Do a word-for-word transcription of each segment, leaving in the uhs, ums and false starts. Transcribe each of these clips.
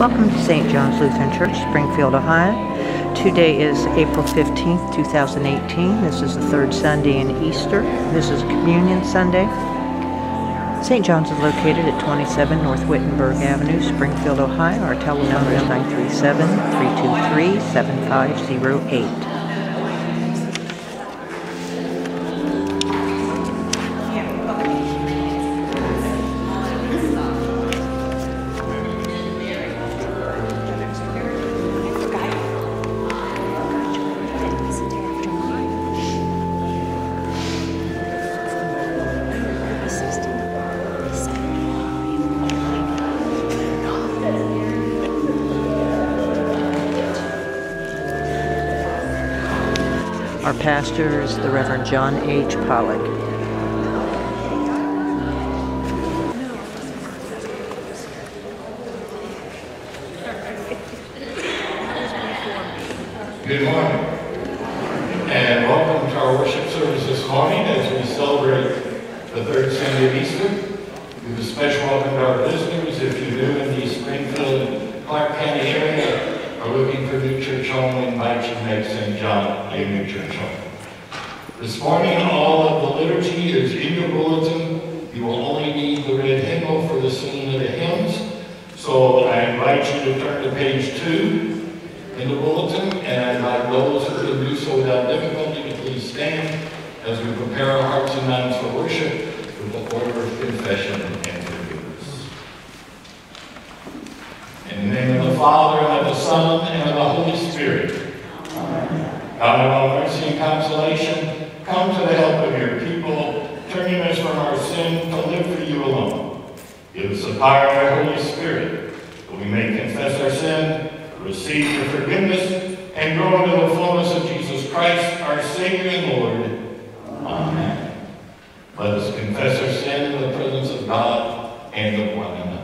Welcome to Saint John's Lutheran Church, Springfield, Ohio. Today is April fifteenth, two thousand eighteen. This is the third Sunday in Easter. This is Communion Sunday. Saint John's is located at twenty-seven North Wittenberg Avenue, Springfield, Ohio. Our telephone number is nine three seven, three two three, seven five zero eight. Our pastor is the Reverend John H. Pollock. Good morning, and welcome to our worship service this morning as we celebrate the third Sunday of Easter. Give a special welcome to our visitors. If you're new in the Springfield and Clark County area, are looking for a new church home, we invite you to make Saint John a new church home. This morning, all of the liturgy is in your bulletin. You will only need the red hymnal for the singing of the hymns. So I invite you to turn to page two in the bulletin, and I invite those who can do so without difficulty to please stand as we prepare our hearts and minds for worship with the order of confession and forgiveness. In the name of the Father, and of the Son, and of the Holy Spirit. Amen. God of all mercy and consolation, come to the help of your people, turning us from our sin to live for you alone. Give us the power of the Holy Spirit, that we may confess our sin, receive your forgiveness, and grow into the fullness of Jesus Christ, our Savior and Lord. Amen. Let us confess our sin in the presence of God and of one another.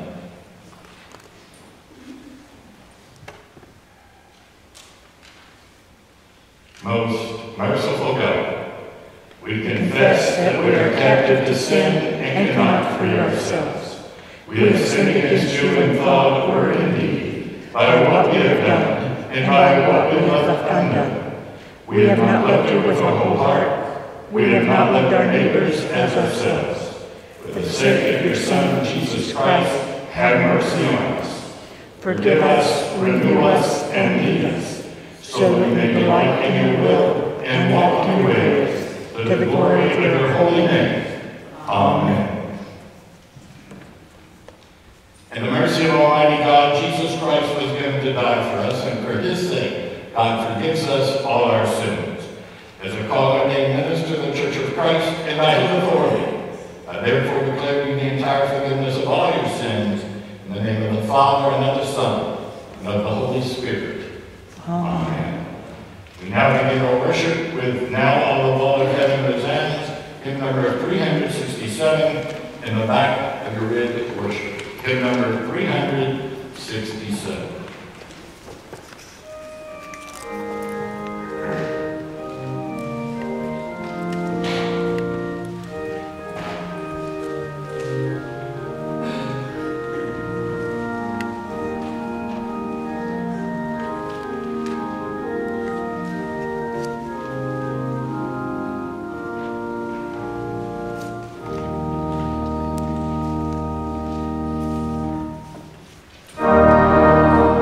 Most merciful God, we confess that we are captive to sin and cannot free ourselves. We have sinned against you in thought, word, and deed, by what we have done, and by what we have left undone. We have not loved you with our whole heart. We have not loved our neighbors as ourselves. For the sake of your Son, Jesus Christ, have mercy on us. Forgive us, renew us, and lead us, so that we may delight in your will and walk in your ways, to the glory of your holy name. Amen. In the mercy of Almighty God, Jesus Christ was given to die for us, and for his sake, God forgives us all our sins. As a called and ordained minister of the Church of Christ, and by his authority, I therefore declare you the entire forgiveness of all your sins, in the name of the Father, and of the Son, and of the Holy Spirit. Amen. We now begin our worship with Now All the Blood of Heaven Resounds, hymn number three hundred sixty-seven, in the back of your red worship. Hymn number three hundred sixty-seven. Thank you.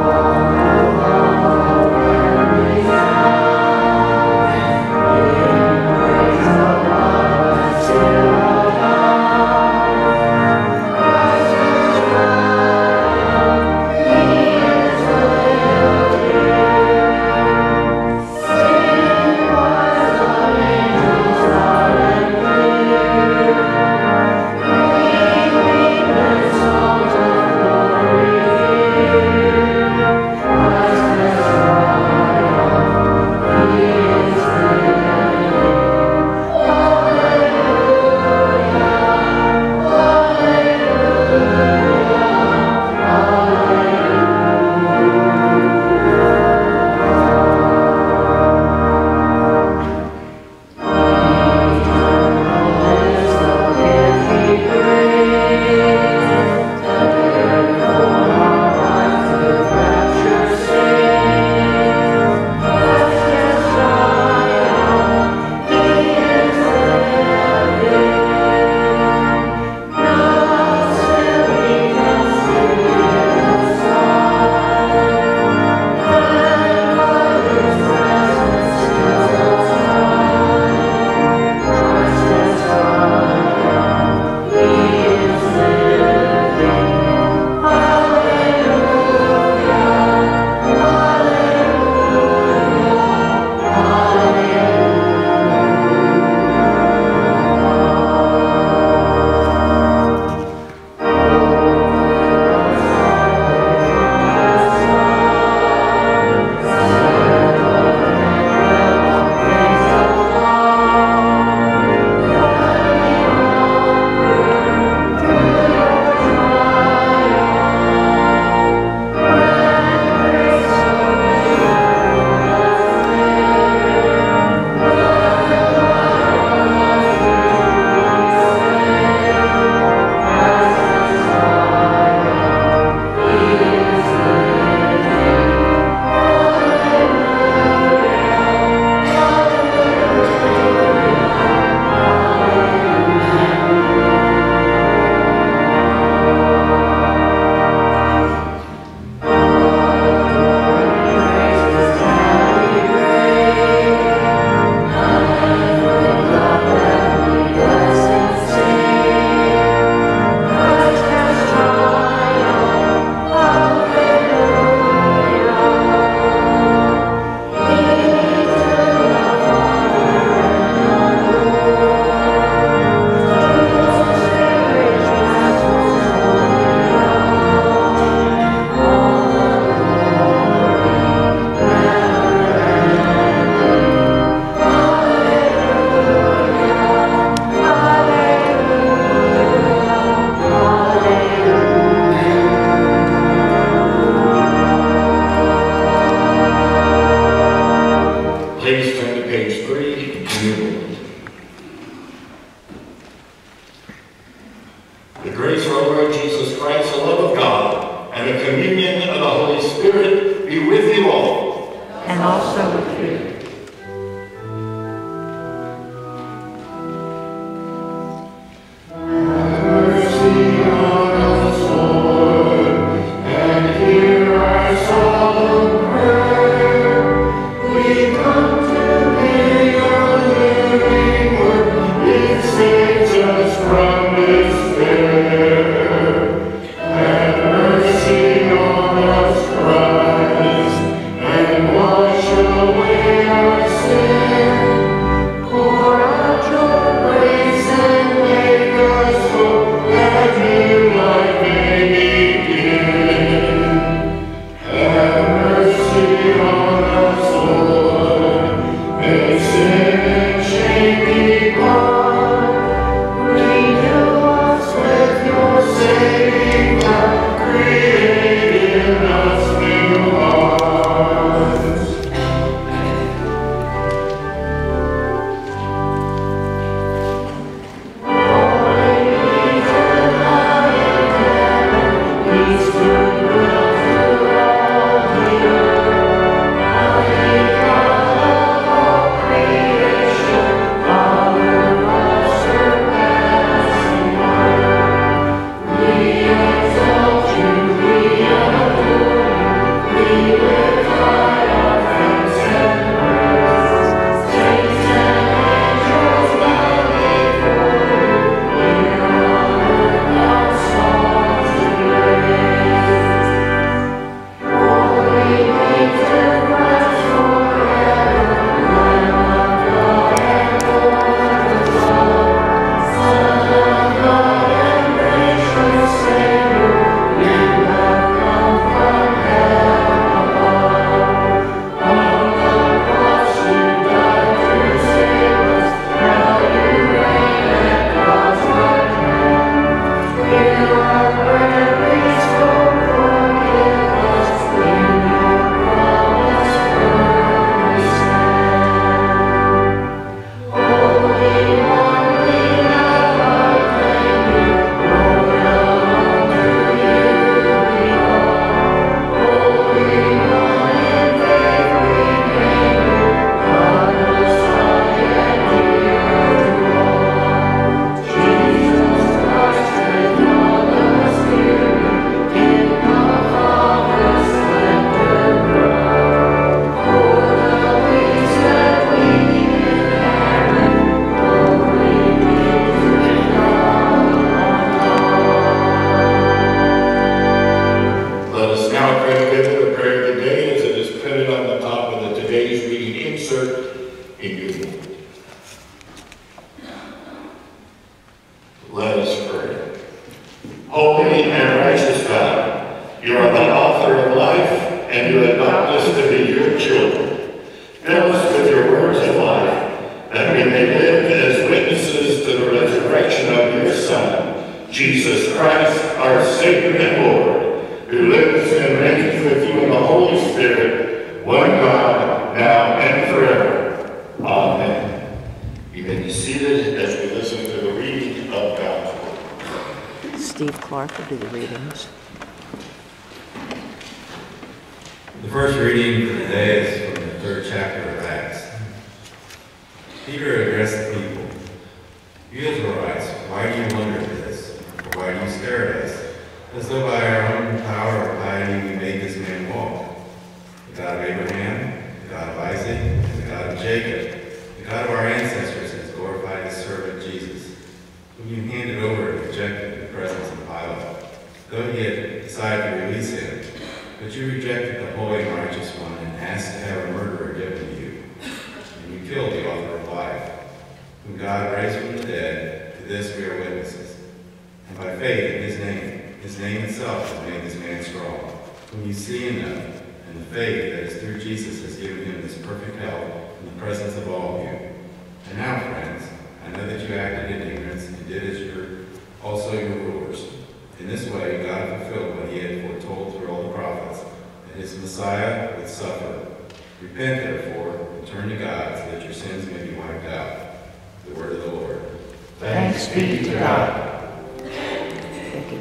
grace of our Lord Jesus Christ, the love of God, and the communion of the Holy Spirit be with you all. And also with you.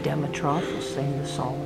Dimitrov will sing the psalm.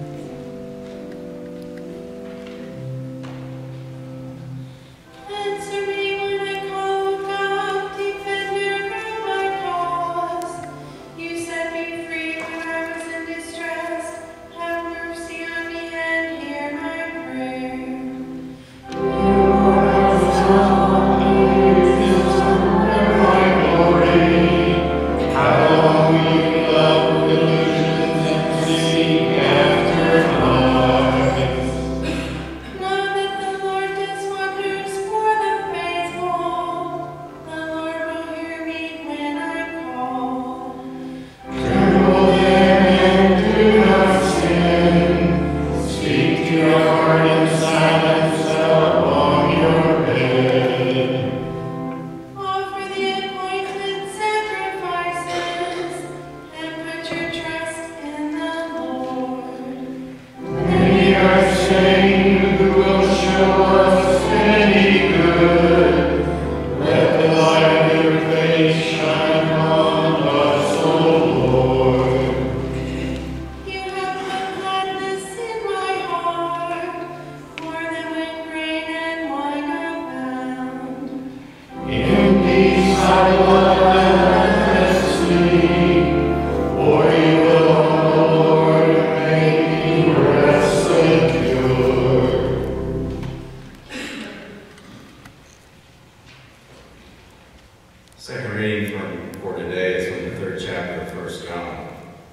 Second reading from, for today is from the third chapter of First John.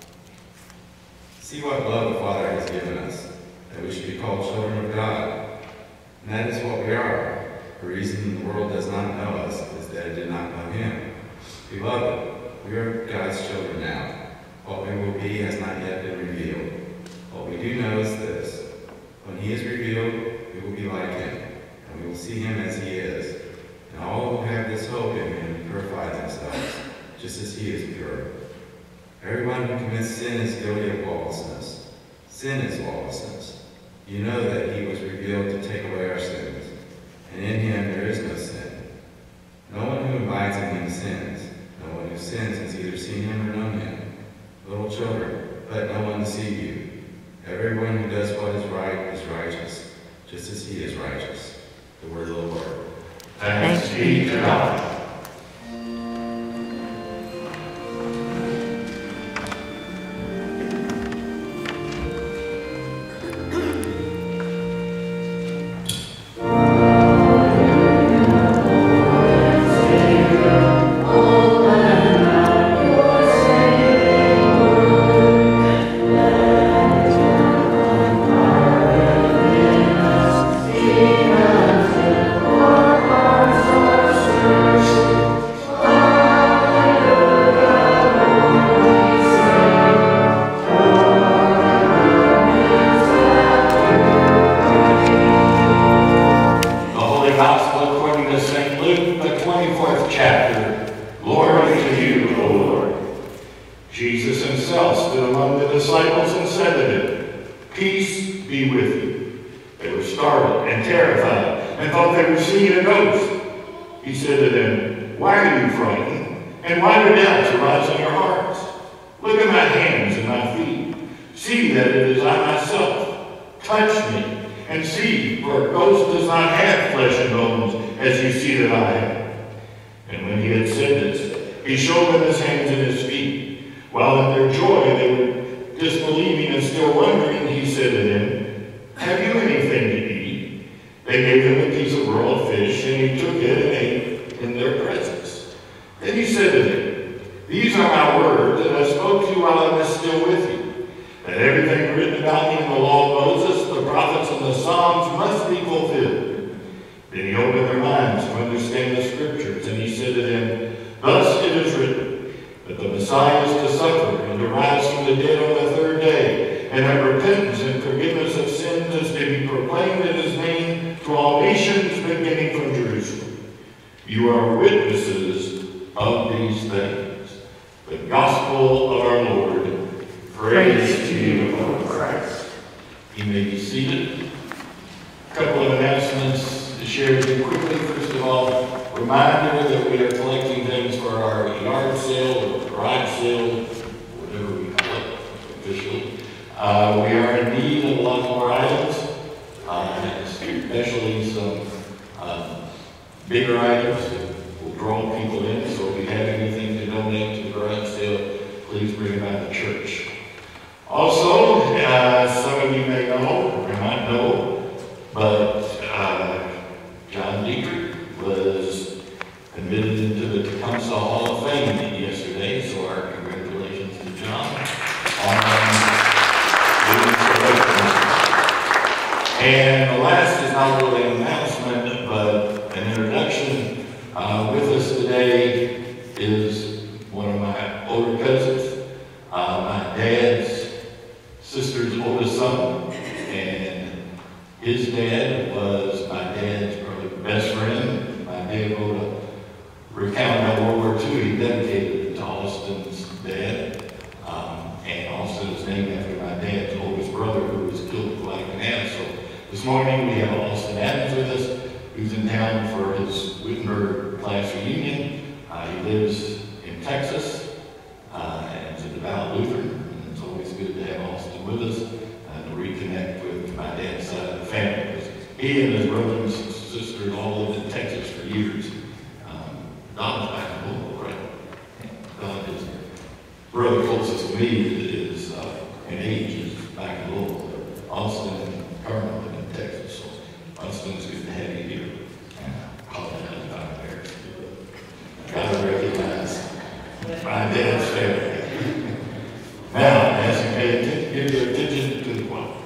See what love the Father has given us, that we should be called children of God. And that is what we are. The reason the world does not know us is that it did not know him. Beloved, we are God's children now. What we will be has not yet been revealed. What we do know is this: when he is revealed, we will be like him, and we will see him as he is. And all who have this hope in him purify themselves, just as he is pure. Everyone who commits sin is guilty of lawlessness. Sin is lawlessness. You know that he was revealed to take away our sins, and in him there is no sin. No one who abides in him sins. No one who sins has either seen him or known him. Little children, let no one deceive you. Everyone who does what is right is righteous, just as he is righteous. The word of the Lord. Thanks be to God. officially. Uh, we are in need of a lot more items, uh, especially some uh, bigger items that will draw people in. So if you have anything to donate to the garage sale, please bring it by the church. Also, uh, some of you may know, or may not know, but uh, John Dietrich was admitted into the Tecumseh Hall of Fame yesterday, so our congratulations to John on being selected. And the last is not really an announcement, but an introduction. Uh, with us today is one of my older cousins, uh, my dad's sister's oldest son, and his dad was my dad's probably best friend. My dad wrote a recount about World War Two. He dedicated it to Austin's dad, um, and Austin is named after my dad's oldest brother, who was killed at Guadalcanal. So this morning we have Austin Adams with us, who's in town for his Wittenberg class reunion. Uh, he lives in Texas, uh, and is a devout Lutheran, and it's always good to have Austin with us and to reconnect with my dad's side of the family, because he and his brothers and sisters all lived in Texas for years. Um, Don's back in Louisville, right? Don is brother closest to me is uh, in age is back in Louisville. Austin and Carmen live in Texas, so Austin, it's good to have you here. Apologize about embarrassing you, but I gotta recognize my dad's family. Now, as you pay attention, give your attention to the choir.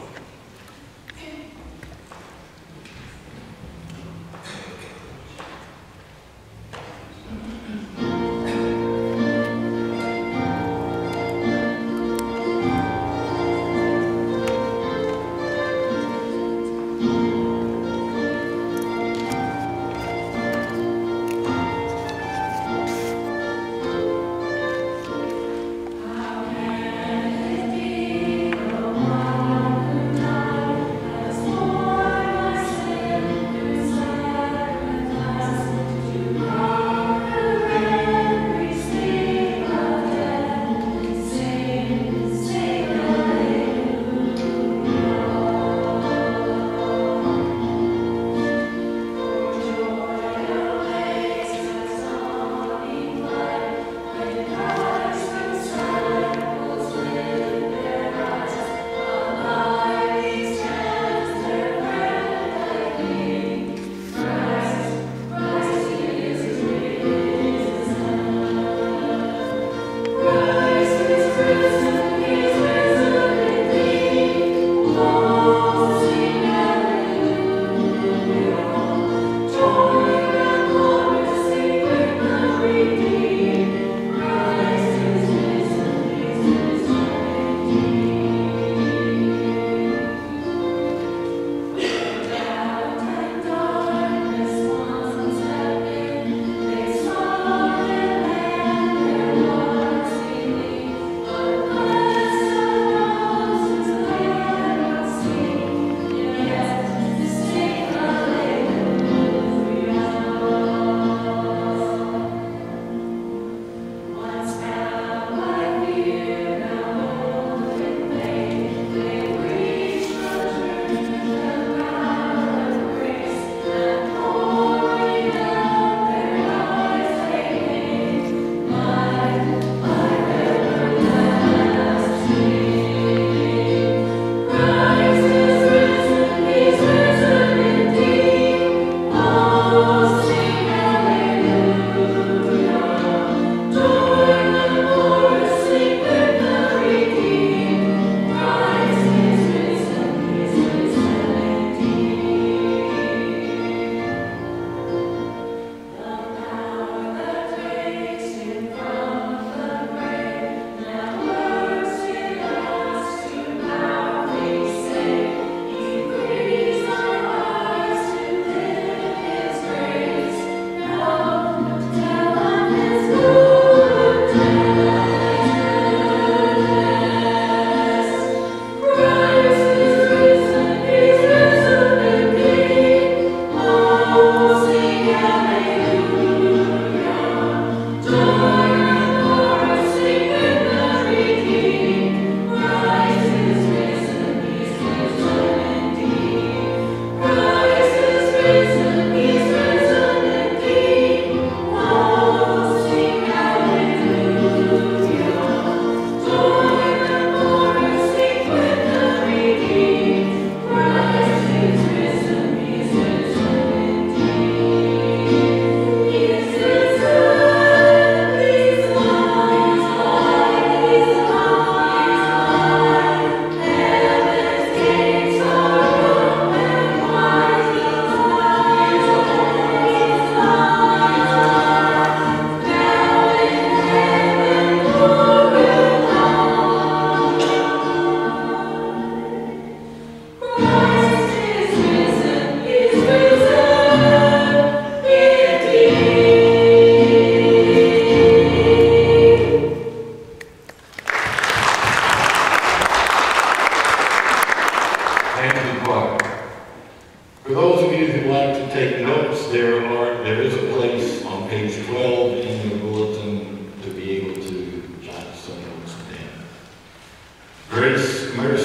Amen.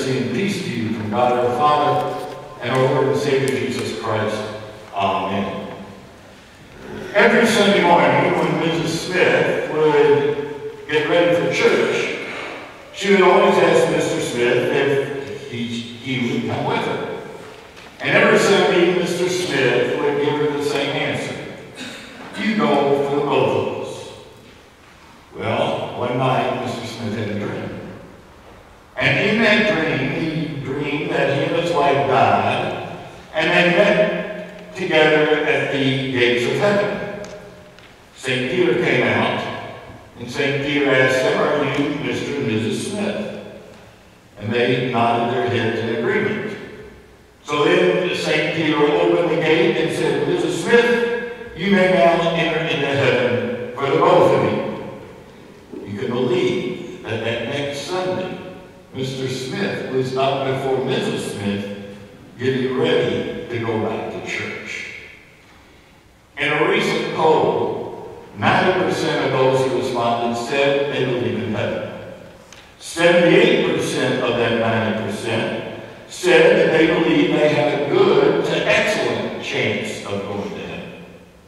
mercy and peace to you from God our Father and our Lord and Savior Jesus Christ. Amen. Every Sunday morning when Missus Smith would get ready for church, she would always ask Mister Smith if he, he would come with her. And every Sunday, Mister Smith would give her the same answer. You go for the both of us. Well, one night, Mister Smith had a dream. And in that dream, he dreamed that he and his wife died, and they met together at the gates of heaven. Saint Peter came out, and Saint Peter asked them, are you Mister and Missus Smith? And they nodded their heads in agreement. So then Saint Peter opened the gate and said, Missus Smith, you may now enter into heaven for the both of you. You can believe that that next Sunday, Mister Smith was up before Missus Smith getting ready to go back to church. In a recent poll, ninety percent of those who responded said they believe in heaven. seventy-eight percent of that ninety percent said that they believe they have a good to excellent chance of going to heaven.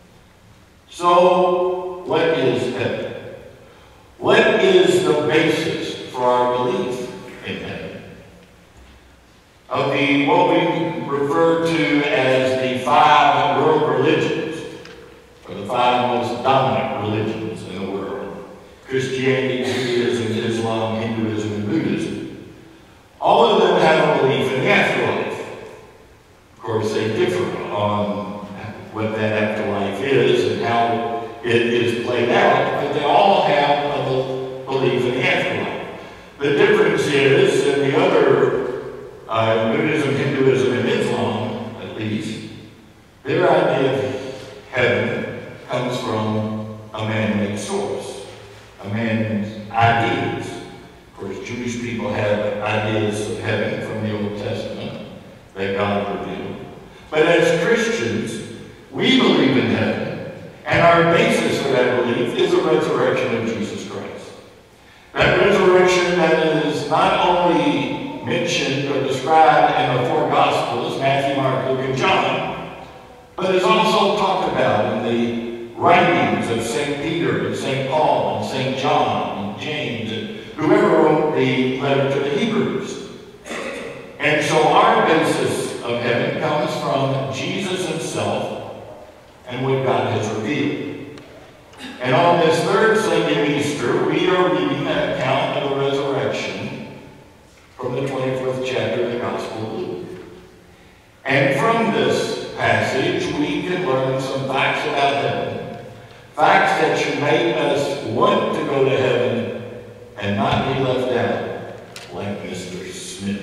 So, what is heaven? What is the basis for our belief in heaven? Of the, what we refer to as the five world religions, or the five most dominant religions in the world, Christianity, Judaism, Islam, Hinduism, and Buddhism, all of them have a belief in the afterlife. Of course, they differ on what that afterlife is and how it is played out, but they all have a belief in the afterlife. The difference is, in the other uh, Buddhism, Hinduism, and Islam, at least, their idea of heaven comes from a man-made source, a man's ideas. Of course, Jewish people have ideas of heaven from the Old Testament that God revealed. But as Christians, we believe in heaven, and our basis for that belief is the resurrection of Jesus Christ. That resurrection that is not only mentioned or described in the four Gospels, Matthew, Mark, Luke, and John, but is also talked about in the writings of Saint Peter and Saint Paul and Saint John and James and whoever wrote the letter to the Hebrews. And so our basis of heaven comes from Jesus himself and what God has revealed. And on this third Sunday of Easter, we are reading an account of the resurrection from the twenty-fourth chapter of the Gospel of Luke. And from this passage, we can learn some facts about heaven, facts that should make us want to go to heaven and not be left out like Mister Smith.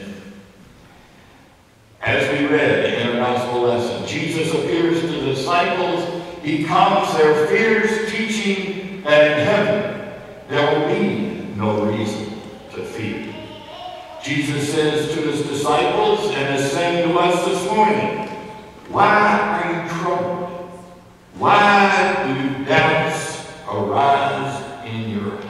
As we read in our gospel lesson, Jesus appears to the disciples. He calms their fears, teaching that in heaven there will be no reason to fear. Jesus says to his disciples, and is saying to us this morning, why are you troubled? Why do doubts arise in your heart?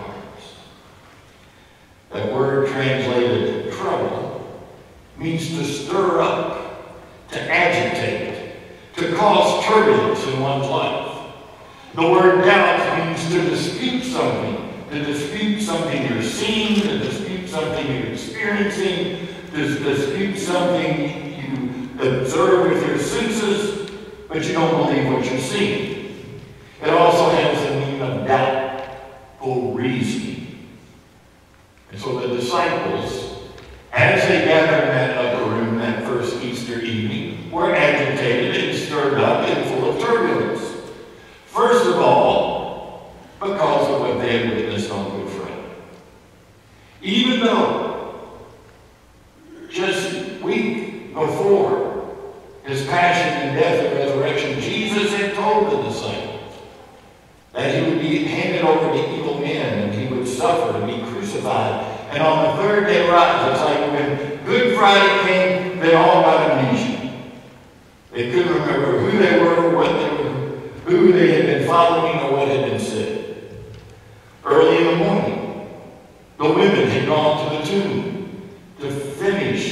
That word translated trouble means to stir up, to agitate, to cause turbulence in one's life. The word doubt means to dispute something, to dispute something you're seeing, to dispute something you're experiencing, to dispute something you observe with your senses, but you don't believe what you're seeing. It also has the meaning of doubtful reasoning. And so the disciples, as they gathered in that upper room that first Easter evening, were agitated and stirred up and full of turbulence. First of all, because of what they had witnessed on Good Friday. Even though just a week before his passion and death and resurrection, Jesus had told the disciples that he would be handed over to evil men and he would suffer and be crucified. And on the third day rise. It's like when Good Friday came, they all got amnesia. They couldn't remember who they were, what they were, who they had been following, or what had been said. Early in the morning, the women had gone to the tomb to finish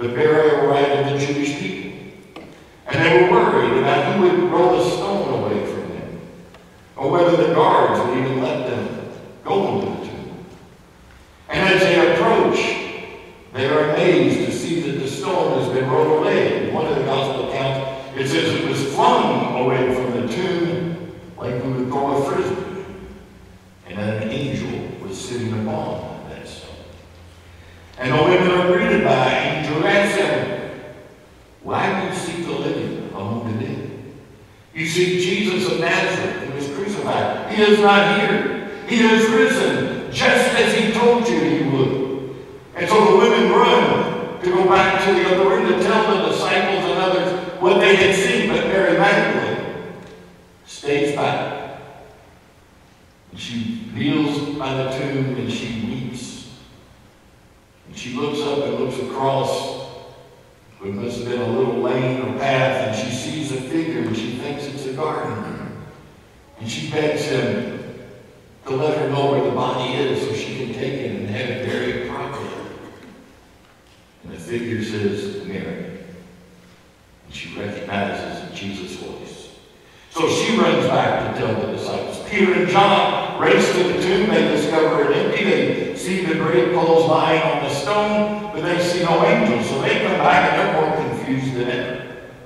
the burial right of the Jewish people. And they were worried about who would roll a stone away from them, or whether the guards would even let them go into the tomb. And as they approach, they are amazed to see that the stone has been rolled away. In one of the gospel accounts, it says it was flung away from the tomb like we would throw a frisbee, and that an angel was sitting upon that stone. And the women are greeted by an angel who asks them, "Why do you seek the living among the dead? You seek Jesus of Nazareth, who was crucified. He is not here. He is risen, just as he told you he would." And so the women run to go back to the other room to tell the disciples and others what they had seen. But Mary Magdalene stays back. And she kneels by the tomb and she weeps. And she looks up and looks across what must have been a little lane or path, and she sees a figure and she thinks it's a gardener. And she begs him to let her know where the body is so she can take it and have it buried properly. And the figure says, "Mary." And she recognizes Jesus' voice. So she runs back to tell the disciples. Peter and John race to the tomb. They discover it empty. They see the grave clothes lying on the stone, but they see no angel. So they come back and they're more confused than ever.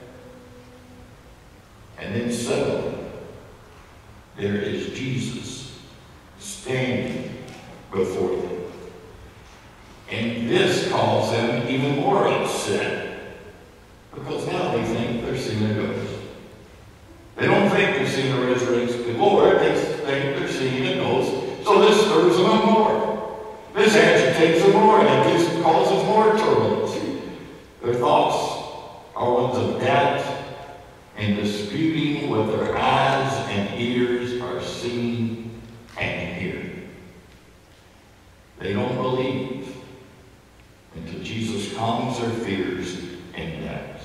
And then suddenly, there is Jesus standing before them. And this caused them even more upset, because now they think they're seeing a ghost. They don't think they're seeing a resurrected Lord. They think they're seeing a ghost. So this stirs them up more. This agitates them more, and it just causes more turbulence. Their thoughts are ones of doubt and disputing what their eyes and ears are seeing and hearing. They don't believe until Jesus calms their fears and doubts.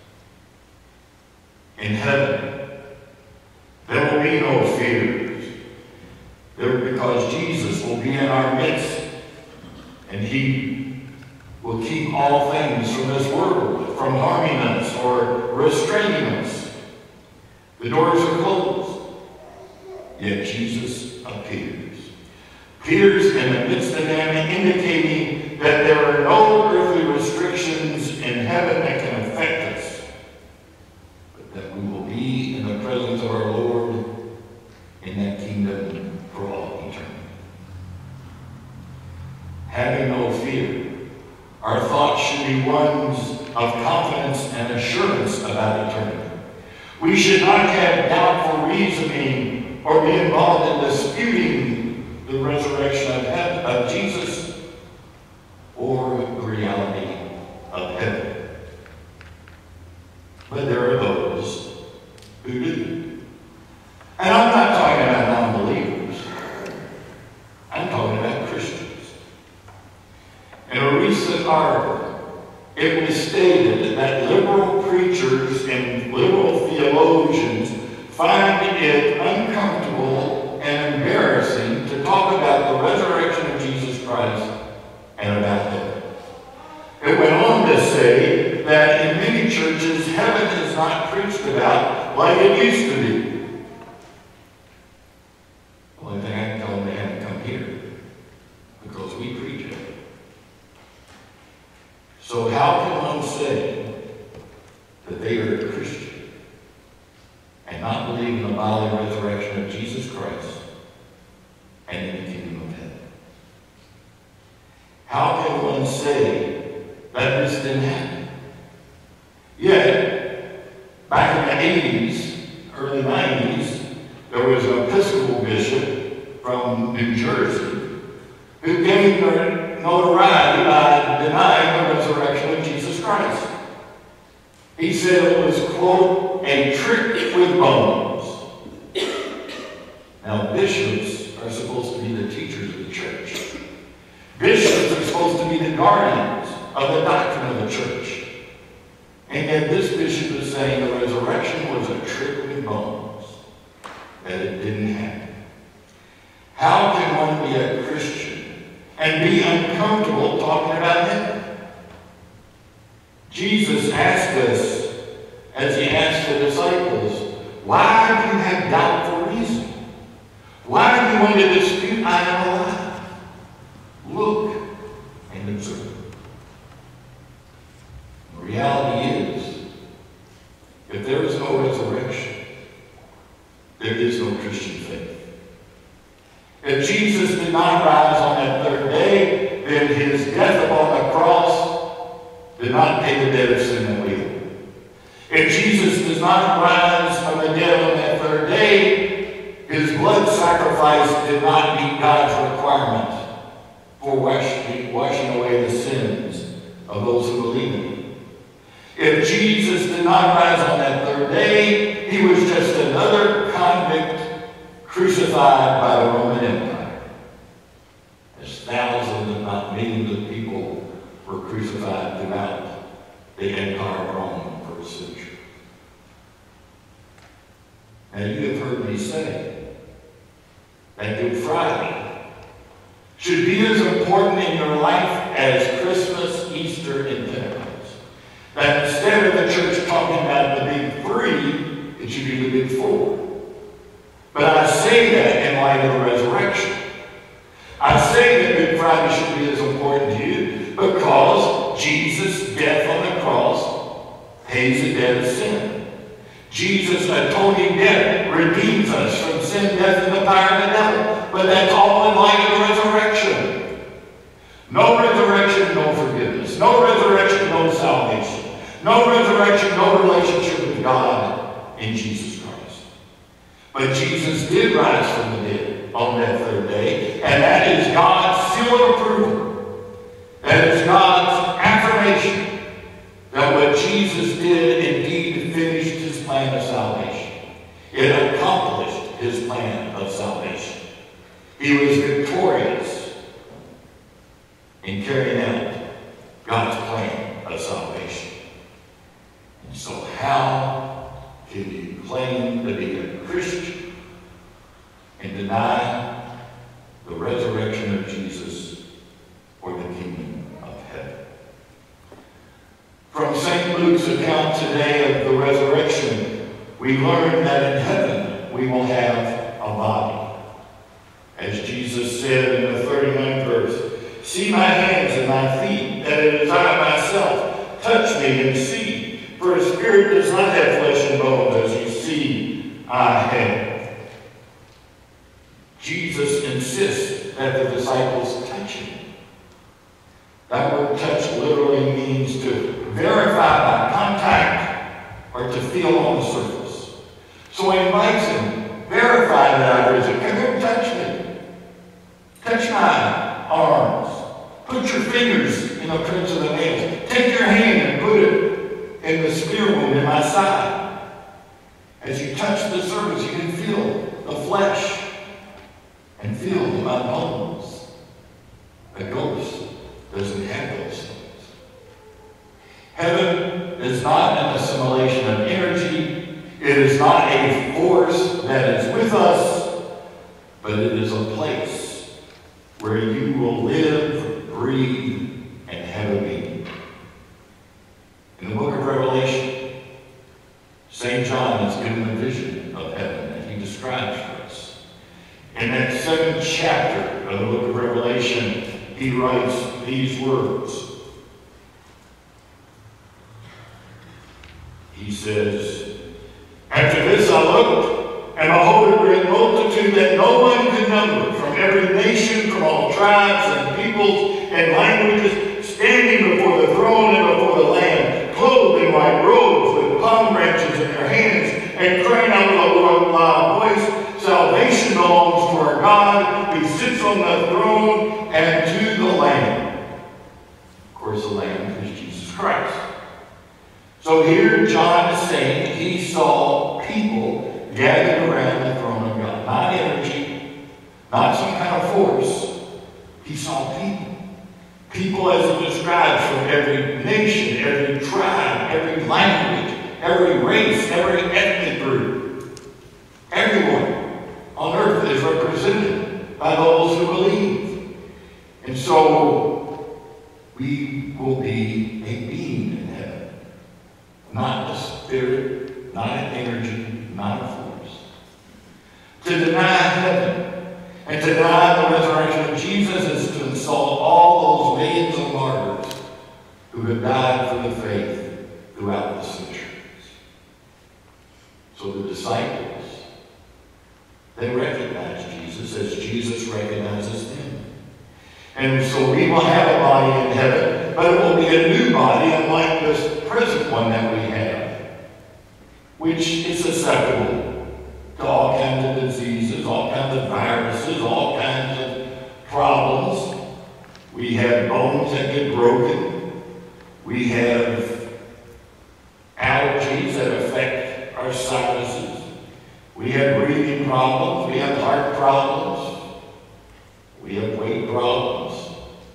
In heaven, there will be no fears. There, because Jesus will be in our midst, and he will keep all things from this world, from harming us or restraining us. The doors are closed, yet Jesus appears. Appears in the midst of them, indicating that there are no earthly restrictions in heaven that can affect us, but that we will be in the presence of our Lord in that kingdom for all eternity. Having no fear, our thoughts should be ones of confidence and assurance about eternity. We should not have doubtful reasoning or be involved in disputing the resurrection of, heaven, of Jesus or the reality of heaven. But there are those who do. And I'm not talking about non-believers. I'm talking about Christians. In a recent article, it was stated that liberal preachers and liberal theologians find it uncomfortable and embarrassing to talk about the resurrection of Jesus Christ and about heaven. It went on to say that in many churches, heaven is not preached about like it used to be. The only thing I can tell them, they have to come here, because we preach it. So how can one say that they are a Christian and not believe in the bodily resurrection of Jesus Christ and in the kingdom of heaven? How can one say that this didn't happen? Yet, back in the eighties, early nineties, there was an Episcopal bishop from New Jersey who gained notoriety by denying the resurrection of Jesus Christ. He said it was, quote, a trick with bones. Now, bishops are supposed to be the teachers of the church. Bishops are supposed to be the guardians of the doctrine of the church. And yet this bishop is saying the resurrection was a trick with bones, that it didn't happen. How can one be a Christian and be uncomfortable talking about heaven? Jesus asked us, as he asked the disciples, why do you have doubtful reason? Why do you want to dispute I am alive? Look and observe. The reality is, if there is no resurrection, there is no Christian faith. If Jesus did not rise on that third day, then his death upon the cross did not pay the debt of sin and evil. If Jesus does not rise from the dead on that third day, his blood sacrifice did not meet God's requirement for washing, washing away the sins of those who believe in him. If Jesus did not rise on that third day, he was just another convict crucified by the Roman Empire. As thousands, if not millions of people were crucified throughout the Empire of Rome in the first century. Now you have heard me say that Good Friday should be as important in your life as Christmas, Easter, and Pentecost. That instead of the church talking about the big three, it should be the big four. But I say that in light of the resurrection. I say that Good Friday should be as important to you because Jesus' death on the cross pays the debt of sin. Jesus' atoning death redeems us from sin, death, and the power of the devil. But that's all in light of the resurrection. No resurrection, no forgiveness. No resurrection, no salvation. No resurrection, no relationship with God in Jesus Christ. But Jesus did rise from the dead on that third day, and that is God's seal of approval. That is God's affirmation that what Jesus did indeed finished his plan of salvation. It accomplished his plan of salvation. He was victorious in carrying out God's plan of salvation. And so how can you claim to be a Christian and deny the resurrection of Jesus or the kingdom of heaven? From Saint Luke's account today of the resurrection, we learn that in heaven we will have a body. As Jesus said in the thirty-ninth verse, "See my hands and my feet, that it is I myself. Touch me and see, for a spirit does not have flesh and bones, as you see I have." Jesus insists that the disciples touch him. That word touch literally means to verify by contact or to feel on the surface. So he invites him, verify that I've risen. Come here and touch me. Touch my arms. Put your fingers in the prints of the nails. Take your hand and put it in the spear wound in my side. As you touch the surface, you can feel the flesh and feel my bones. A ghost doesn't have those things. Heaven is not an assimilation of energy. It is not a force that is with us, but it is a place where you will live, breathe, and have a being. In the book of Revelation, Saint John is given a vision of heaven that he describes for us. In that seventh chapter of the book of Revelation, he writes these words. He says, "After this I looked, and behold, a great multitude that no one could number, from every nation, from all tribes and peoples and languages, standing before the throne and before the Lamb, clothed in white robes, with palm branches in their hands, and crying out with a loud voice, 'Salvation belongs to our God, who sits on the throne, and to the Lamb.'" Of course, the Lamb is Jesus Christ. So here John is saying he saw people gathered around the throne of God. Not energy, not some kind of force. He saw people. People, as he describes, from every nation, every tribe, every language, every race, every ethnic group. Everyone on earth is represented by those who believe. And so we will be a being in heaven. not a spirit, not an energy, not a force. To deny heaven and to deny the resurrection of Jesus is to insult all those millions of martyrs who have died for the faith throughout the centuries. So the disciples, they recognize Jesus as Jesus recognizes them. And so we will have a body in heaven, but it will be a new body unlike this present one that we have, which is susceptible to all kinds of diseases, all kinds of viruses, all kinds of problems. We have bones that get broken. We have allergies that affect our sinuses. We have breathing problems. We have heart problems. We have weight problems.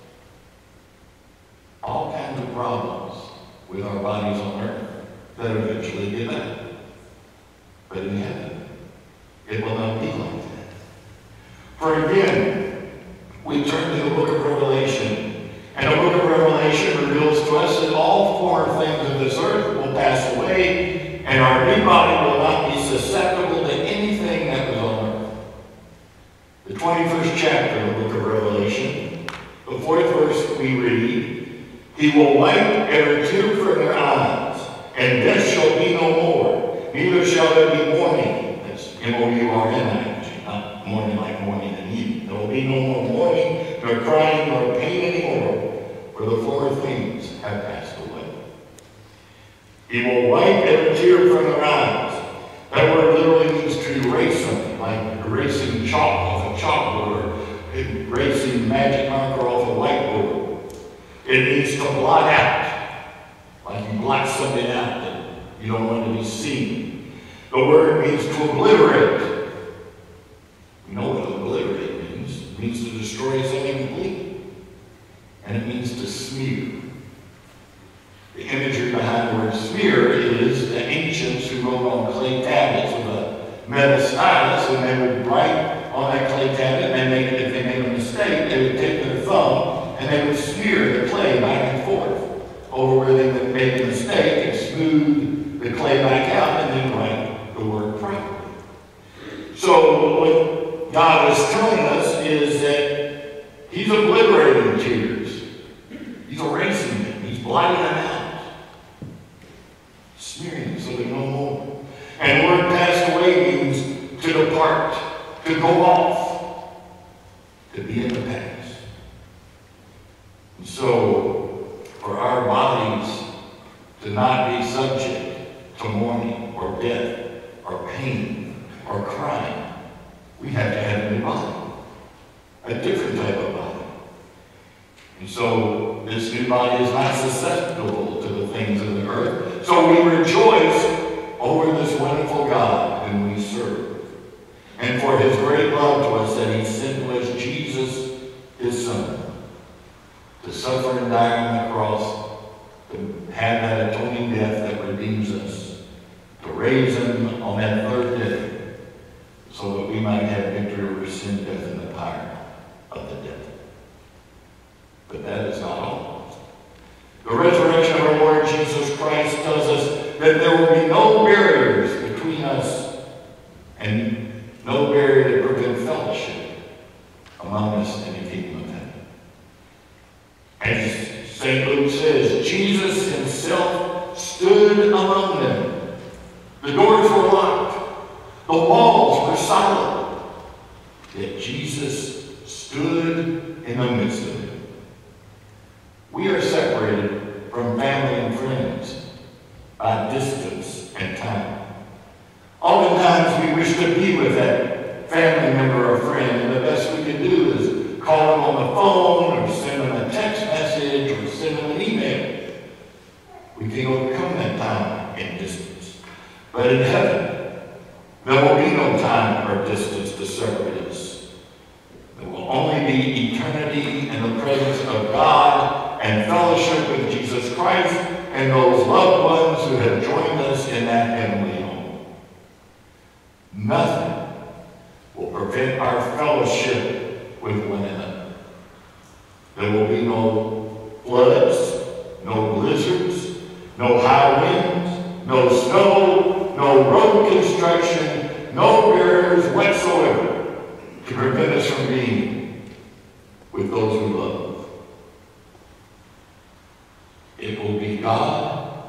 All kinds of problems with our bodies on earth that eventually give out. But in heaven, it will not be like that. For again, we turn to the book of Revelation, and the book of Revelation reveals to us that all former things of this earth will pass away, and our new body will not be susceptible to anything that was on earth. The twenty-first chapter of the book of Revelation, the fourth verse we read, "He will wipe every tear from their eyes, and death shall be no more, neither shall there be mourning." That's M O U R N I N G, not mourning like morning and evening. There will be no more mourning, nor crying, nor pain anymore, for the former things have passed away. He will wipe every tear from their eyes. That word literally means to erase something, like erasing chalk off a chalkboard, or erasing magic marker off a whiteboard. It means to blot out, like you blot something out that you don't want to be seen. The word means to obliterate. You know what obliterate means? It means to destroy something completely. And it means to smear. The imagery behind the word smear is the ancients who wrote on clay tablets with a metal stylus, and they would write on that clay tablet, and they, if they made a mistake, they would take their thumb and they would smear the clay back and forth over where they made a mistake and smooth the clay back out and then write the word properly. So what God is telling us is that He's obliterating tears. He's erasing them. He's blotting them out. Smearing so they're no more. And the word passed away means to depart, to go off, to be in the past. And so, for our bodies to not be subject to mourning or death or pain or crying, we have to have a new body, a different type of body. And so this new body is not susceptible to the things of the earth. So we rejoice over this wonderful God whom we serve, and for His great love to us that He sent to us Jesus, His Son, to suffer and die on the cross, to have that atoning death that redeems us, to raise Him on that third day, so that we might have victory over sin, death, and the power of the devil. But that is not all. The resurrection of our Lord Jesus Christ tells us that there will be no barriers between us and no barrier to prevent fellowship among us in the kingdom of heaven. As Saint Luke says, Jesus Himself stood among them. The doors were locked. The walls were silent. Yet Jesus stood in the midst of them. We are separated from family and friends by distance and time. Oftentimes we wish to be with that family member or friend, and the best we can do is call them on the phone or send them a text message or send them an email. We can overcome that time and distance. But in heaven, there will be no time or distance to separate us. There will only be eternity in the presence of God and fellowship with Jesus Christ and those loved ones who have joined us in that heavenly home. Nothing will prevent our fellowship with one another. There will be no floods, no blizzards, no high winds, No snow, no road construction, no barriers whatsoever to prevent us from being with those we love. It will be God,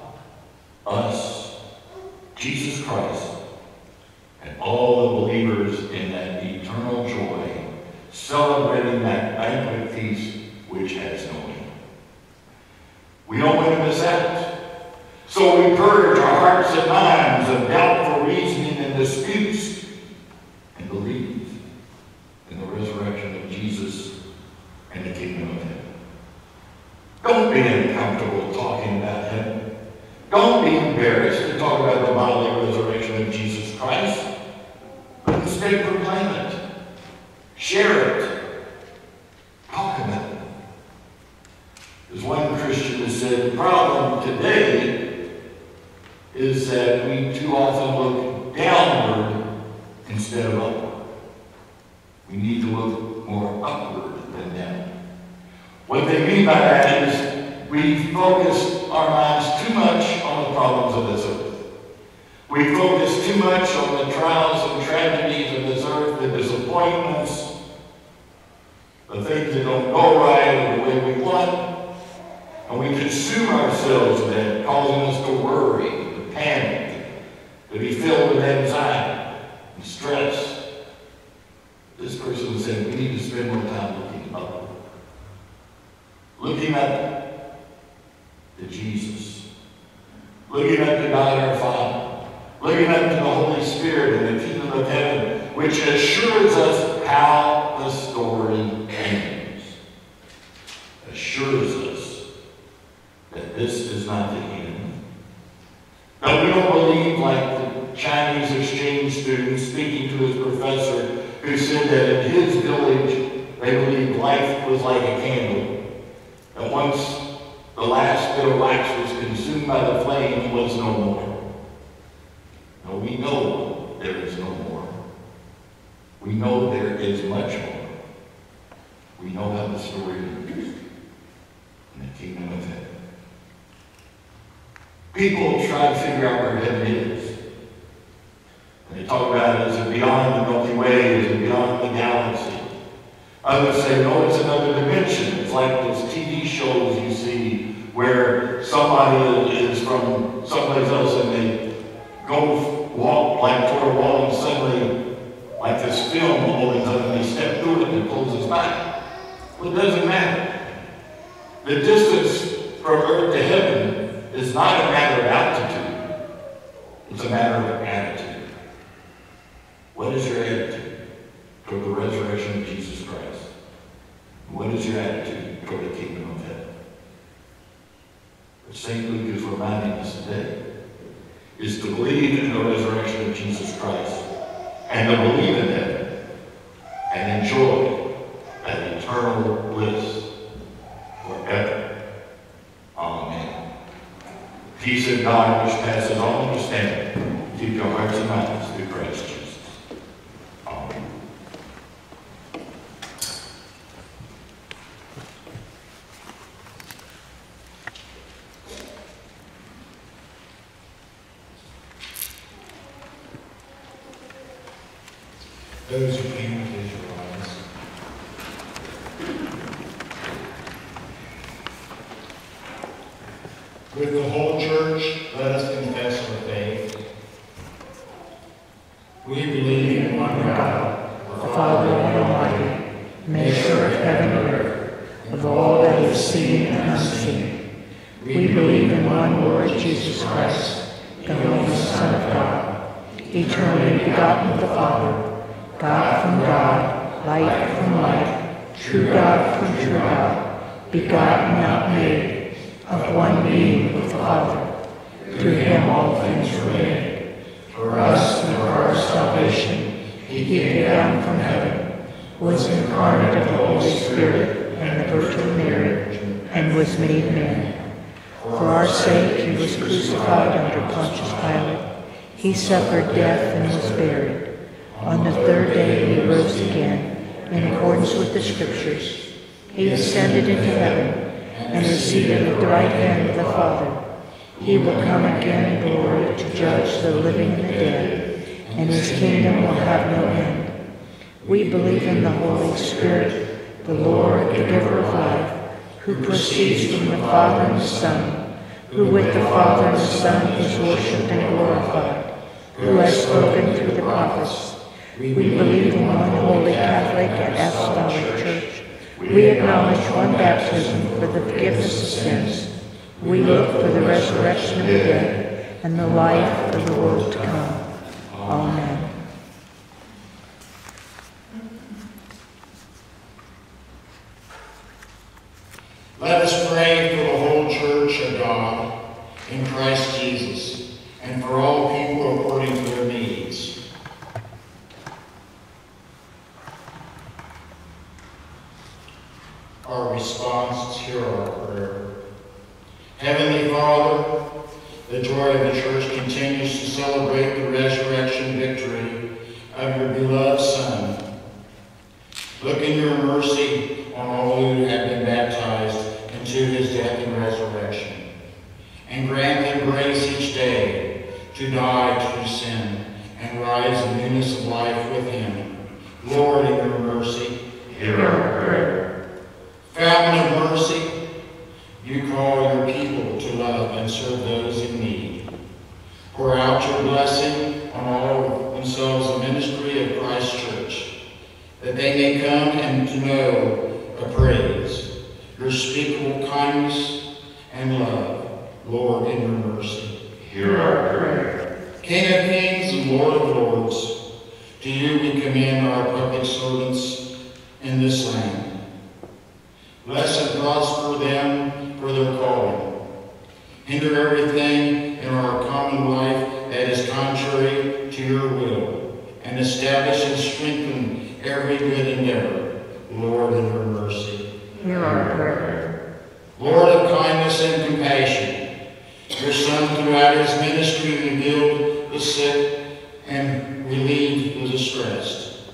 us, Jesus Christ, and all the believers in that eternal joy, celebrating that banquet feast which has no end. We don't want to miss out. So we purge our hearts and minds of doubtful reasoning and disputes and believe in the resurrection of Jesus and the kingdom of heaven. Don't be uncomfortable talking about heaven. Don't be embarrassed to talk about the bodily resurrection of Jesus Christ. But instead proclaim it. Share it. Talk about it. As one Christian has said, the problem today is that we too often look downward instead of upward. We need to look more upward than downward. What they mean by that is we focus our minds too much on the problems of this earth. We focus too much on the trials and tragedies of this earth, the disappointments, the things that don't go right the way we want, and we consume ourselves with that, causing us to worry, to panic, to be filled with anxiety and stress. This person said we need to spend more time looking up. Looking up to Jesus. Looking up to God our Father. Looking up to the Holy Spirit and the kingdom of heaven, which assures us how the story ends. Assures us that this is not the end. Now, we don't believe like the Chinese exchange student speaking to his professor who said that in his village they believed life was like a candle. And once the last bit of wax was consumed by the flame, it was no more. No, we know there is no more. We know there is much more. We know how the story ends in the kingdom of heaven. People try to figure out where heaven is. And they talk about it as it beyond the Milky Way, as it beyond the galaxy. Others say, no, it's another dimension. It's like those T V shows you see where somebody is from someplace else and they go walk like toward a wall and suddenly, like this film opens up and they step through it and it closes back. Well, it doesn't matter. The distance from earth to heaven is not a matter of altitude. It's a matter of attitude. What is your attitude toward the resurrection of Jesus Christ? What is your attitude toward the kingdom of heaven? What Saint Luke is reminding us today is to believe in the resurrection of Jesus Christ and to believe in heaven and enjoy that eternal bliss forever. Amen. Peace of God which passes all understanding, keep your hearts and minds through Christ Jesus. Amen. Those who came, please rise. With the whole church, let us confess our faith. We believe in one God, the Father Almighty, maker of heaven and earth, of all that is seen and unseen. We believe in one Lord Jesus Christ, the only Son of God, eternally begotten of the Father, God from God, light from light, true God from true God, begotten, not made, of one being with the Father. Through him all things were made. For us and for our salvation, he came down from heaven, was incarnate of the Holy Spirit and the Virgin Mary, and was made man. For our sake he was crucified under Pontius Pilate. He suffered death and was buried. On the third day he rose again, in accordance with the Scriptures. He ascended into heaven, and is seated at the right hand of the Father. He will come again in glory to judge the living and the dead, and his kingdom will have no end. We believe in the Holy Spirit, the Lord, the giver of life, who proceeds from the Father and the Son, who with the Father and the Son is worshipped and glorified, who has spoken through the prophets. We believe in one holy Catholic and Apostolic Church. We acknowledge one baptism for the forgiveness of sins. We look for the resurrection of the dead and the life of the world to come. Amen. Let us pray for the whole Church of God in Christ Jesus and for all people according to their needs. Our response, hear our prayer. Heavenly Father, the joy of the Church continues to celebrate the resurrection victory of your beloved Son. Look in your mercy on all who have been baptized into his death and resurrection, and grant them grace each day to die to sin and rise in newness of life with him. Lord, in your mercy, hear our prayer. Fountain of mercy, you call your people to love and serve those in need. Pour out your blessing on all themselves the ministry of Christ's Church, that they may come and to know a praise, your unspeakable kindness and love. Lord, in your mercy, hear our prayer. King of kings and Lord of lords, to you we commend our public servants in this land. Bless and prosper them for their calling. Hinder everything in our common life that is contrary to your will, and establish and strengthen every good endeavor. Lord, in your mercy, hear our prayer. Lord of kindness and compassion, your Son throughout his ministry revealed the sick and relieved the distressed.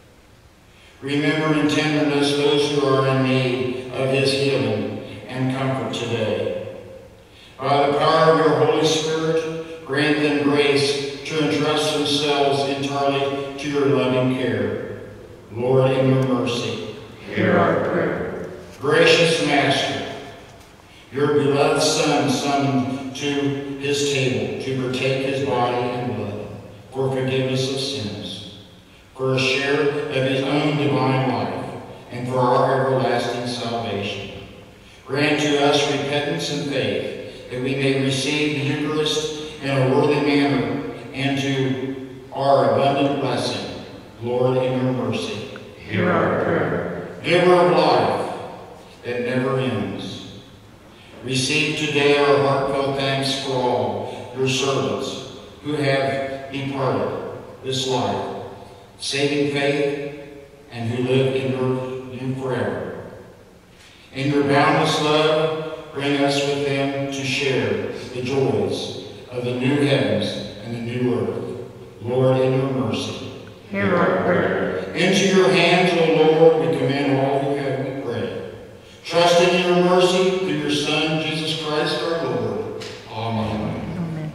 Remember in tenderness those who are in need of his healing and comfort today. By the power of your Holy Spirit, grant them grace to entrust themselves entirely to your loving care. Lord, in your mercy, hear our prayer. Gracious Master, your beloved Son summoned to his table to partake his body and blood for forgiveness of sins, for a share of his own divine life, and for our everlasting salvation. Grant to us repentance and faith, that we may receive the Eucharist in a worthy manner, and to our abundant blessing. Lord, in your mercy, hear our prayer. Giver of life that never ends, receive today our heartfelt thanks for all your servants who have departed this life, saving faith, and who live in you forever. In your boundless love, bring us with them to share the joys of the new heavens and the new earth. Lord, in your mercy, hear our prayer. Into your hands, O Lord, we commend all who have, we pray. Trusting in your mercy through your Son, Jesus Christ our Lord. Amen. Amen.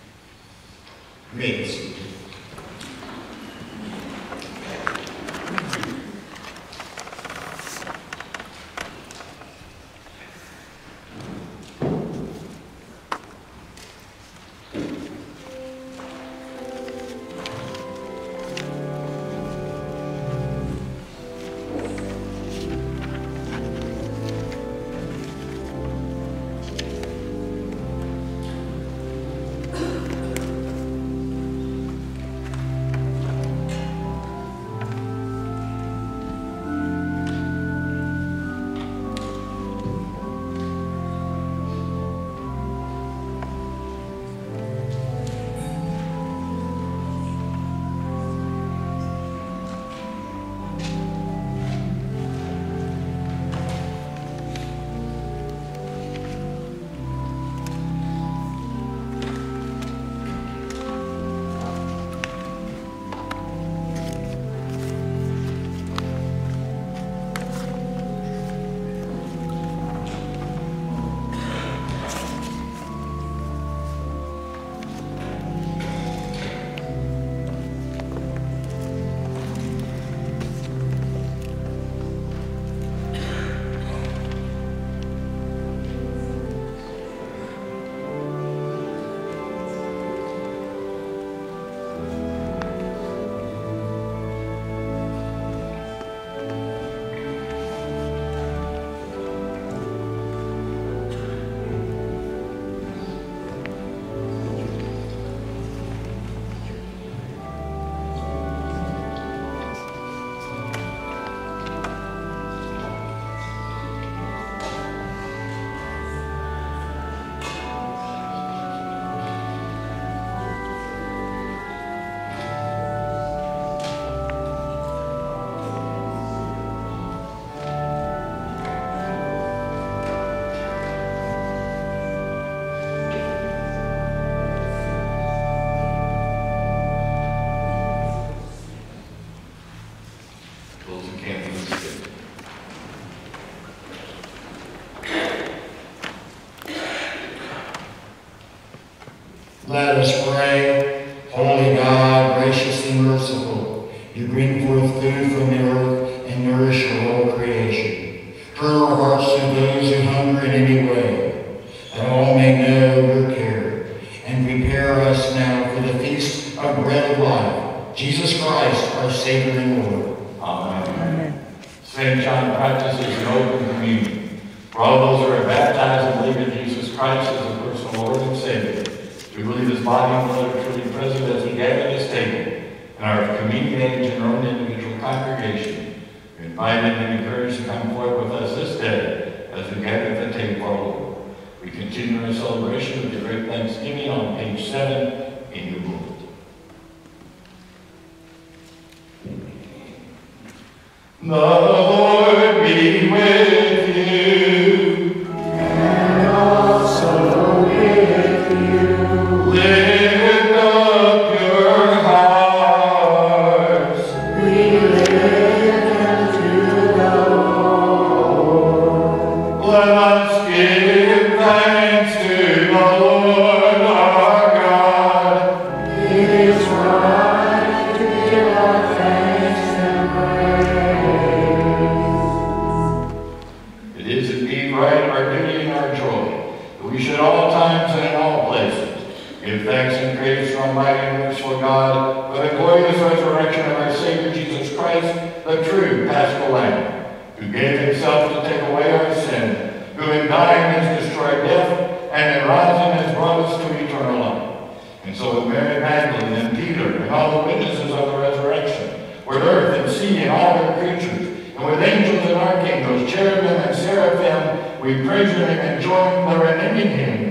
May be seated. Let us pray. Holy God, gracious and merciful, you bring forth food from the earth and nourish your whole creation. Turn our hearts to those who hunger in any way, that all may know your care, and prepare us now for the feast of bread of life, Jesus Christ, our Savior and Lord. Amen. Amen. Saint John practices an open communion. For all those who are baptized and believe in Jesus Christ as a personal Lord and Savior, we believe his body and blood are truly present as we gather at his table in our communion age and our own individual congregation. We invite and encourage to come forward with us this day as we gather at the table of our Lord. We continue our celebration with the great Thanksgiving on page seven in your book. The Lord be with you. And also with you. Lift up your hearts. We lift them to the Lord. Let us give thanks to the Lord our God. It is right to give our thanks and praise. It is indeed right, our duty and our joy, that we should all times and in all places give thanks and praise to Almighty and merciful God for the glorious resurrection of our Savior Jesus Christ, the true Paschal Lamb, who gave himself to take away our sin, who in dying has destroyed death, and in rising has brought us to eternal life. And so with Mary Magdalene and Peter and all the witnesses of the resurrection, with earth and sea and all their creatures, and with angels and archangels, cherubim and seraphim, we praise your name and join the renewing hymn.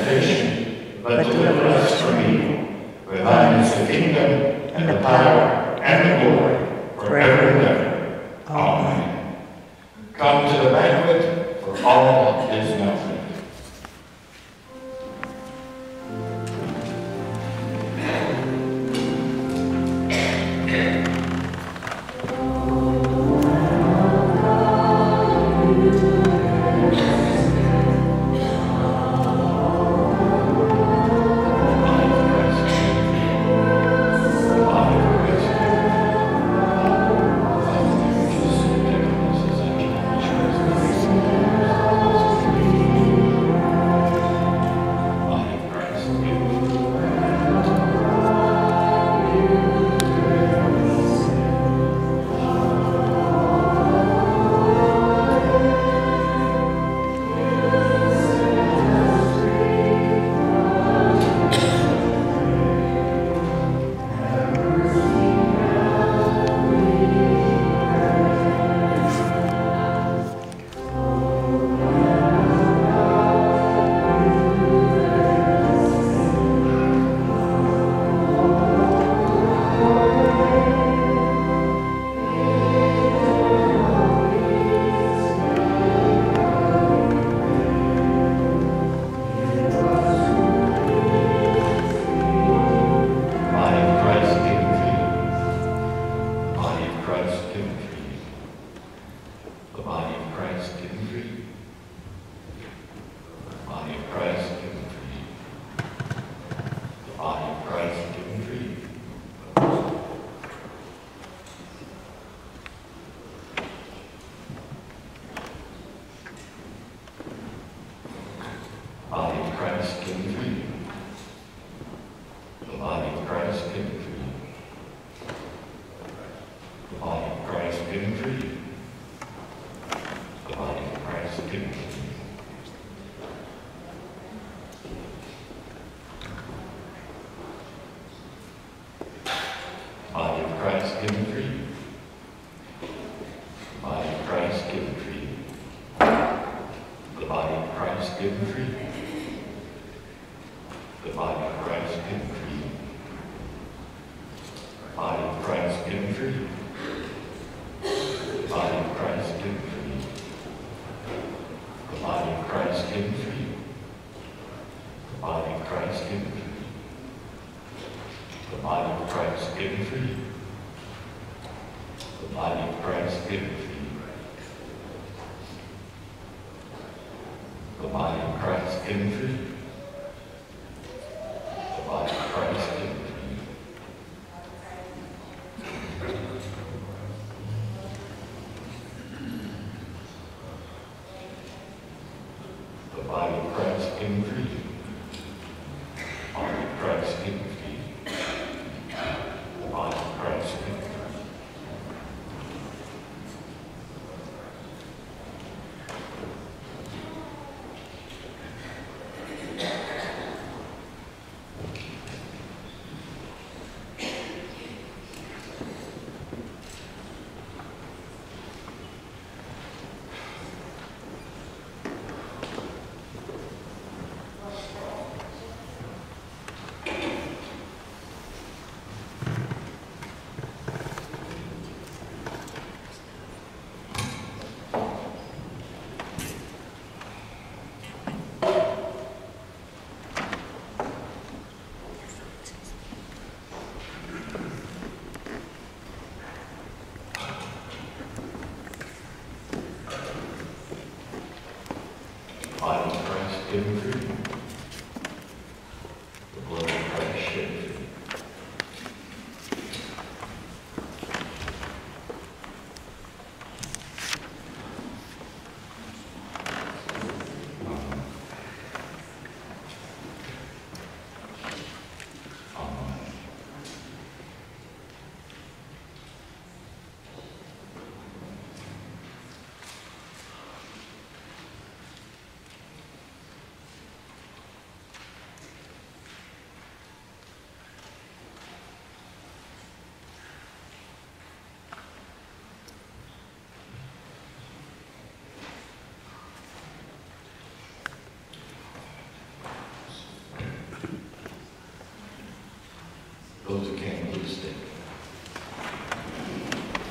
But deliver us from evil. For thine is the kingdom, and the power, and the glory, forever and ever. Amen. Come to the banquet, for all is now finished.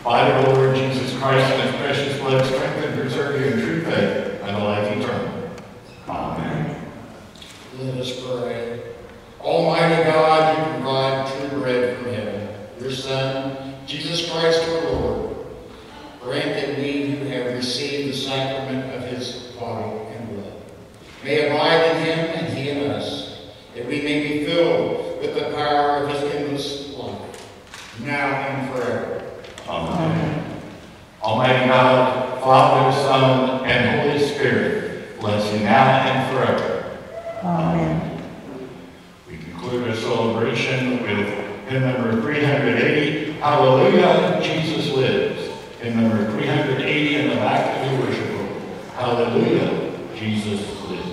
By the Lord Jesus Christ and his precious blood, strengthen, preserve you in true faith and a life eternal. Amen. Let us pray. Almighty God, you provide true bread from heaven. Your Son, Jesus Christ our Lord, grant that we who have received the sacrament of his body and blood may abide in him and he in us, that we may be filled with the power of his endless life, now and forever. Amen. Amen. Almighty God, Father, Son, and Holy Spirit, bless you now and forever. Amen. We conclude our celebration with hymn number three hundred eighty, Hallelujah, Jesus lives. Hymn number three hundred eighty in the back of the worship room. Hallelujah, Jesus lives.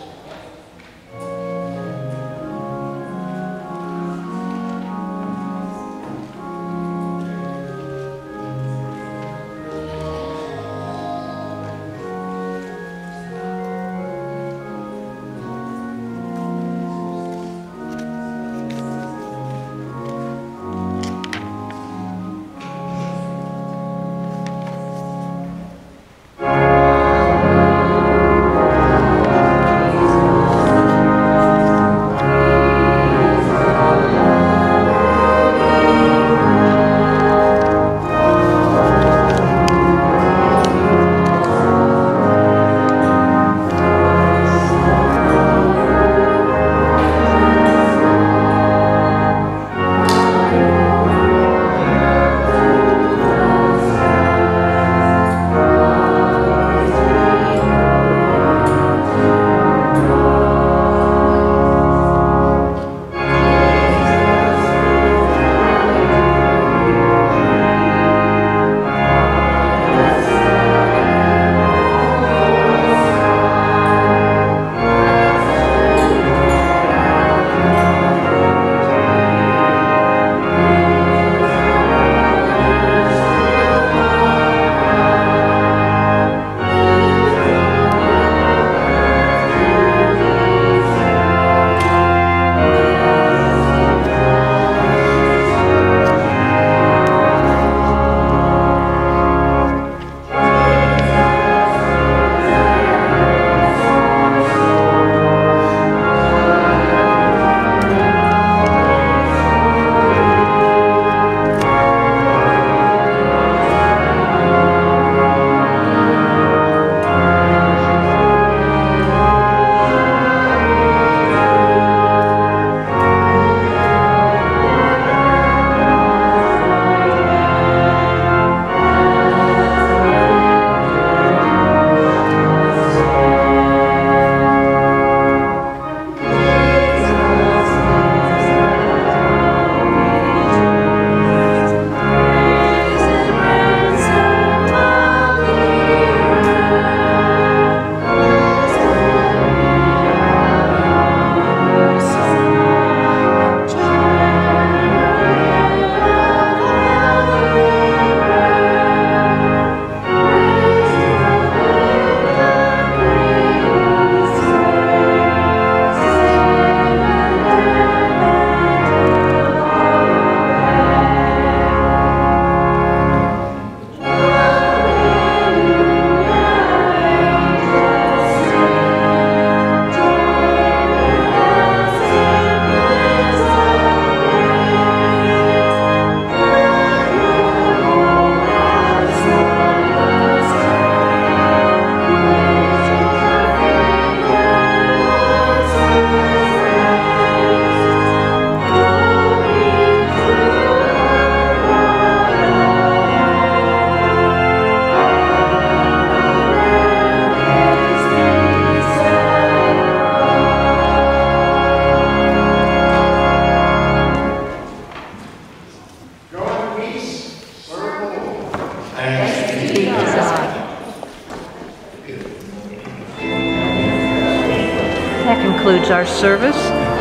That concludes our service.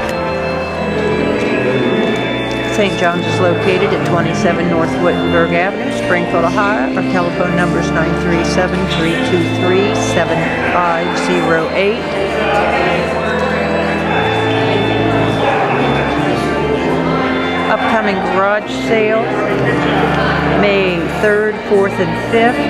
Saint John's is located at twenty-seven North Wittenberg Avenue, Springfield, Ohio. Our telephone number is nine three seven, three two three, seven five zero eight. Upcoming garage sale, May third, fourth, and fifth.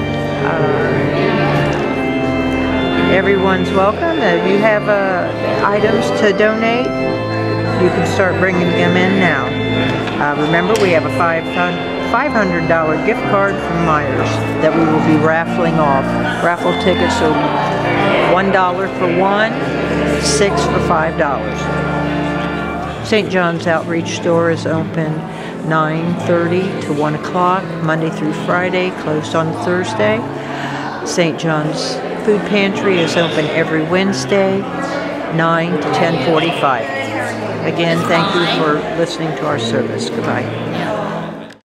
Uh, everyone's welcome. If you have uh, items to donate, you can start bringing them in now. Uh, remember, we have a five hundred dollar gift card from Meijer's that we will be raffling off. Raffle tickets are one dollar for one, six for five dollars. Saint John's Outreach Store is open nine thirty to one o'clock, Monday through Friday, closed on Thursday. Saint John's Food Pantry is open every Wednesday, nine to ten forty-five. Again, thank you for listening to our service. Goodbye.